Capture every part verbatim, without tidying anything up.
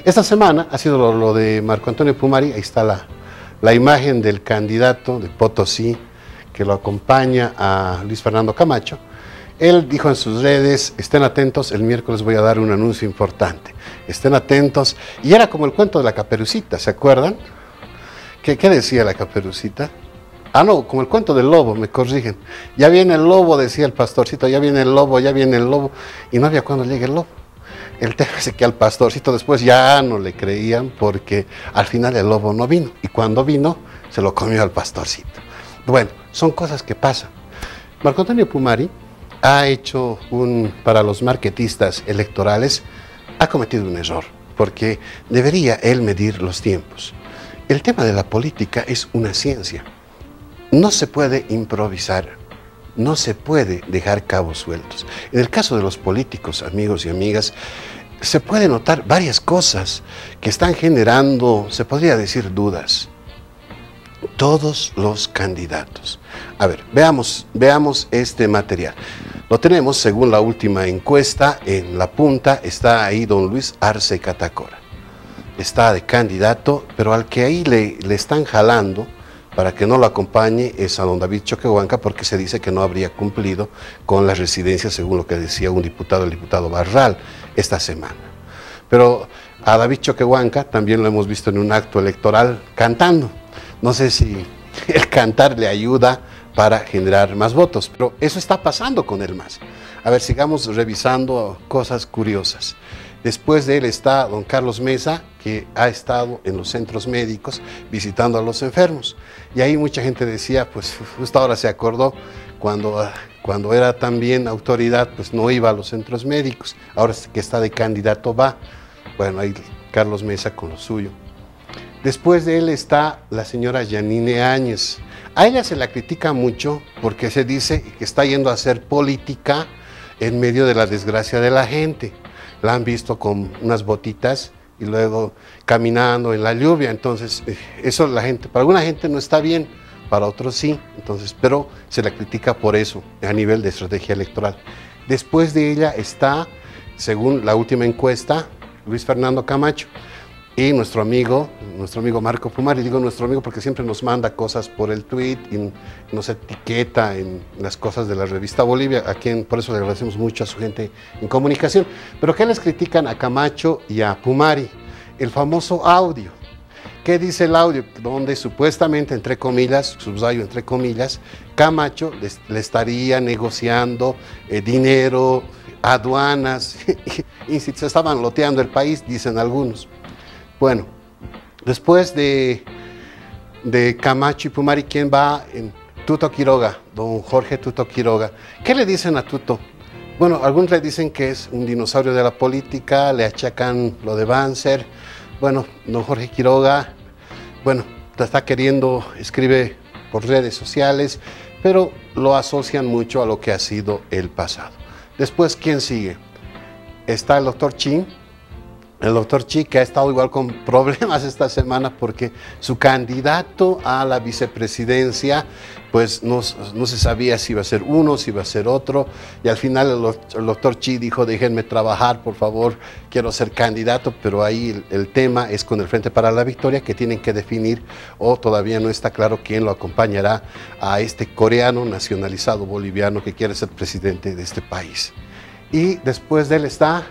Esta semana ha sido lo, lo de Marco Antonio Pumari. Ahí está la, la imagen del candidato de Potosí que lo acompaña a Luis Fernando Camacho. Él dijo en sus redes: estén atentos, el miércoles voy a dar un anuncio importante, estén atentos. Y era como el cuento de la Caperucita, ¿se acuerdan? ¿Qué, qué decía la Caperucita? Ah, no, como el cuento del lobo, me corrigen. Ya viene el lobo, decía el pastorcito, ya viene el lobo, ya viene el lobo. Y no había cuando llegue el lobo. El tema es que al pastorcito después ya no le creían, porque al final el lobo no vino. Y cuando vino, se lo comió al pastorcito. Bueno, son cosas que pasan. Marco Antonio Pumari ha hecho un, para los marketistas electorales, ha cometido un error, porque debería él medir los tiempos. El tema de la política es una ciencia. No se puede improvisar, no se puede dejar cabos sueltos. En el caso de los políticos, amigos y amigas, se puede notar varias cosas que están generando, se podría decir, dudas. Todos los candidatos. A ver, veamos, veamos este material. Lo tenemos según la última encuesta. En la punta está ahí don Luis Arce Catacora. Está de candidato, pero al que ahí le, le están jalando para que no lo acompañe es a don David Choquehuanca, porque se dice que no habría cumplido con las residencias, según lo que decía un diputado, el diputado Barral, esta semana. Pero a David Choquehuanca también lo hemos visto en un acto electoral cantando. No sé si el cantar le ayuda para generar más votos, pero eso está pasando con el M A S. A ver, sigamos revisando cosas curiosas. Después de él está don Carlos Mesa, que ha estado en los centros médicos visitando a los enfermos. Y ahí mucha gente decía, pues justo ahora se acordó, cuando, cuando era también autoridad, pues no iba a los centros médicos. Ahora que está de candidato va. Bueno, ahí Carlos Mesa con lo suyo. Después de él está la señora Yanine Áñez. A ella se la critica mucho porque se dice que está yendo a hacer política en medio de la desgracia de la gente. La han visto con unas botitas y luego caminando en la lluvia. Entonces, eso la gente, para alguna gente no está bien, para otros sí. Entonces, pero se la critica por eso, a nivel de estrategia electoral. Después de ella está, según la última encuesta, Luis Fernando Camacho. Y nuestro amigo, nuestro amigo Marco Pumari, digo nuestro amigo porque siempre nos manda cosas por el tweet y nos etiqueta en las cosas de la revista Bolivia, a quien por eso le agradecemos mucho a su gente en comunicación. Pero ¿qué les critican a Camacho y a Pumari? El famoso audio. ¿Qué dice el audio? Donde supuestamente, entre comillas, subrayo entre comillas, Camacho le, le estaría negociando eh, dinero, aduanas, y se estaban loteando el país, dicen algunos. Bueno, después de, de Camacho y Pumari, ¿quién va? En Tuto Quiroga, don Jorge Tuto Quiroga. ¿Qué le dicen a Tuto? Bueno, algunos le dicen que es un dinosaurio de la política, le achacan lo de Banzer. Bueno, don Jorge Quiroga, bueno, está queriendo, escribe por redes sociales, pero lo asocian mucho a lo que ha sido el pasado. Después, ¿quién sigue? Está el doctor Chin. El doctor Chi, que ha estado igual con problemas esta semana porque su candidato a la vicepresidencia, pues no, no se sabía si iba a ser uno, si iba a ser otro, y al final el, el doctor Chi dijo: déjenme trabajar, por favor, quiero ser candidato, pero ahí el, el tema es con el Frente para la Victoria, que tienen que definir, o todavía no está claro quién lo acompañará a este coreano nacionalizado boliviano que quiere ser presidente de este país. Y después de él está,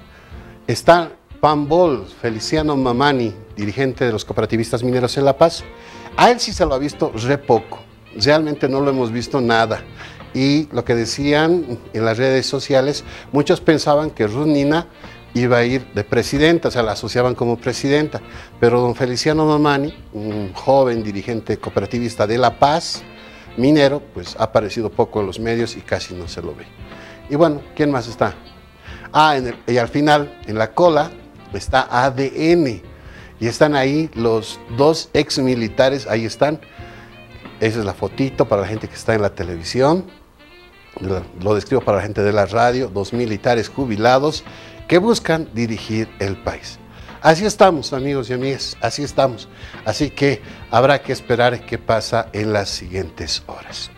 está Pambol, Feliciano Mamani, dirigente de los cooperativistas mineros en La Paz. A él sí se lo ha visto re poco, realmente no lo hemos visto nada. Y lo que decían en las redes sociales, muchos pensaban que Ruth Nina iba a ir de presidenta, o sea, la asociaban como presidenta. Pero don Feliciano Mamani, un joven dirigente cooperativista de La Paz, minero, pues ha aparecido poco en los medios y casi no se lo ve. Y bueno, ¿quién más está? Ah, en el, y al final, en la cola, está A D N, y están ahí los dos ex militares, ahí están. Esa es la fotito para la gente que está en la televisión, lo describo para la gente de la radio, dos militares jubilados que buscan dirigir el país. Así estamos, amigos y amigas, así estamos. Así que habrá que esperar qué pasa en las siguientes horas.